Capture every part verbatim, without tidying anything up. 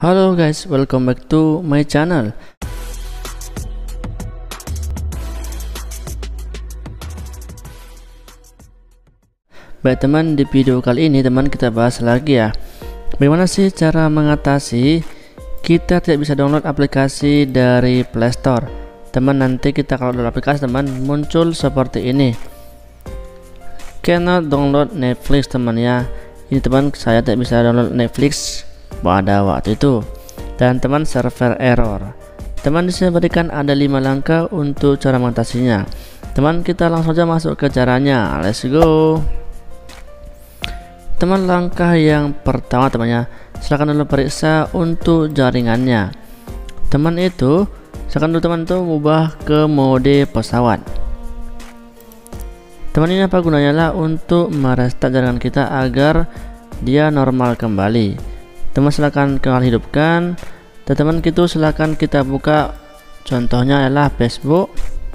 Halo guys, welcome back to my channel. Baik teman, di video kali ini teman kita bahas lagi ya, bagaimana sih cara mengatasi kita tidak bisa download aplikasi dari Play Store. Teman, nanti kita kalau download aplikasi teman muncul seperti ini, cannot download Netflix teman ya. Ini teman, saya tidak bisa download Netflix pada waktu itu, dan teman server error. Teman, disini berikan ada lima langkah untuk cara mengatasinya. Teman, kita langsung saja masuk ke caranya, let's go. Teman, langkah yang pertama temannya, silahkan dulu periksa untuk jaringannya. Teman, itu silahkan dulu teman tuh ubah ke mode pesawat. Teman, ini apa gunanya lah, untuk merestart jaringan kita agar dia normal kembali. Teman, silahkan kembali hidupkan, dan teman gitu silahkan kita buka, contohnya adalah Facebook.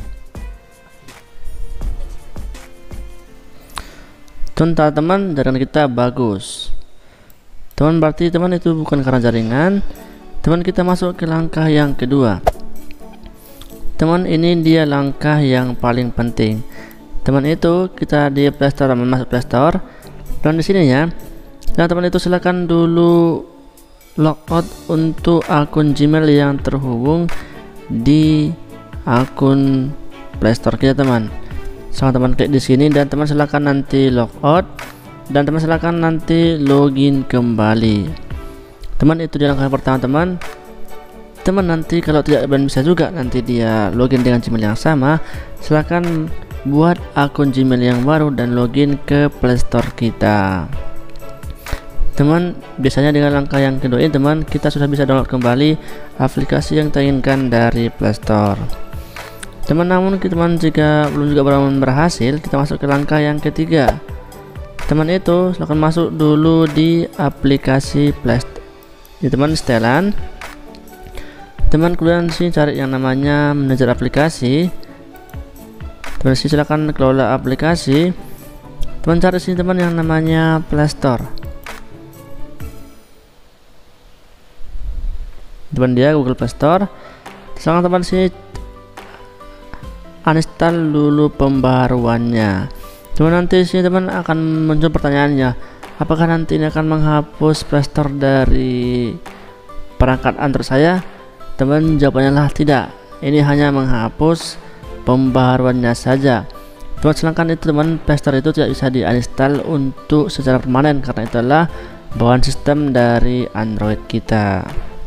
Contoh teman, jaringan kita bagus teman, berarti teman itu bukan karena jaringan. Teman, kita masuk ke langkah yang kedua teman, ini dia langkah yang paling penting teman. Itu kita di Play Store, masuk Play Store, dan di sini ya. Nah teman, itu silakan dulu logout untuk akun Gmail yang terhubung di akun Play Store kita teman. Silahkan teman klik di sini, dan teman silakan nanti logout, dan teman silakan nanti login kembali. Teman, itu di langkah pertama teman. Teman, nanti kalau tidak bisa juga nanti dia login dengan Gmail yang sama, silakan buat akun Gmail yang baru dan login ke Play Store kita. Teman, biasanya dengan langkah yang kedua ini teman, kita sudah bisa download kembali aplikasi yang kita inginkan dari Play Store. Teman, namun teman jika belum juga berhasil, kita masuk ke langkah yang ketiga. Teman, itu silahkan masuk dulu di aplikasi Play Store. Ini teman, setelan. Teman, kemudian sini cari yang namanya manajer aplikasi. Teman, sini silakan kelola aplikasi. Teman, cari sini teman yang namanya Play Store. Teman, dia Google Play Store. Silahkan teman sini uninstall dulu pembaruannya. Teman, nanti sini teman akan muncul pertanyaannya, apakah nanti ini akan menghapus Play Store dari perangkat Android saya? Teman, jawabannya lah tidak, ini hanya menghapus pembaruannya saja. Teman, silahkan itu teman, Play Store itu tidak bisa diinstal untuk secara permanen karena itulah bawaan sistem dari Android kita.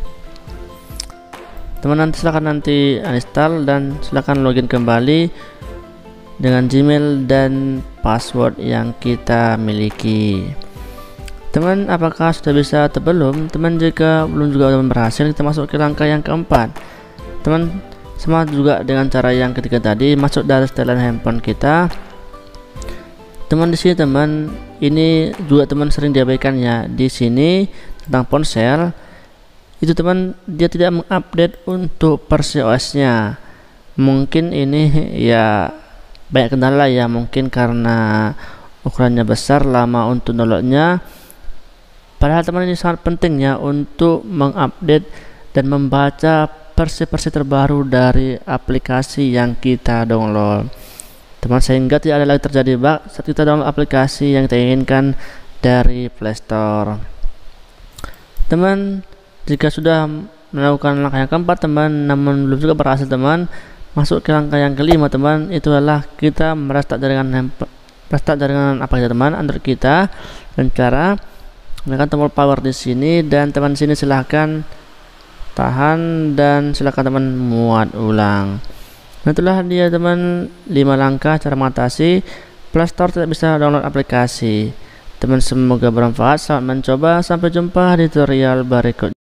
Teman, nanti silahkan nanti uninstall dan silahkan login kembali dengan Gmail dan password yang kita miliki. Teman, apakah sudah bisa atau belum? Teman, jika belum juga berhasil, kita masuk ke langkah yang keempat. Teman, sama juga dengan cara yang ketiga tadi, masuk dari setelan handphone kita. Teman, di sini teman, ini juga teman sering diabaikan ya, di sini tentang ponsel. Itu teman, dia tidak mengupdate untuk versi O S-nya. Mungkin ini ya banyak kendala ya, mungkin karena ukurannya besar, lama untuk downloadnya. Padahal teman, ini sangat penting ya untuk mengupdate dan membaca versi-versi terbaru dari aplikasi yang kita download. Teman, sehingga tidak ada lagi terjadi bug saat kita download aplikasi yang kita inginkan dari Play Store. Teman, jika sudah melakukan langkah yang keempat teman, namun belum juga berhasil teman, masuk ke langkah yang kelima teman, itu adalah kita merestart jaringan restart jaringan apa kita teman, Android kita, dan cara menekan tombol power di sini, dan teman sini silahkan tahan dan silahkan teman muat ulang. Nah, itulah dia teman lima langkah cara mengatasi Play Store tidak bisa download aplikasi. Teman, semoga bermanfaat, selamat mencoba, sampai jumpa di tutorial berikutnya.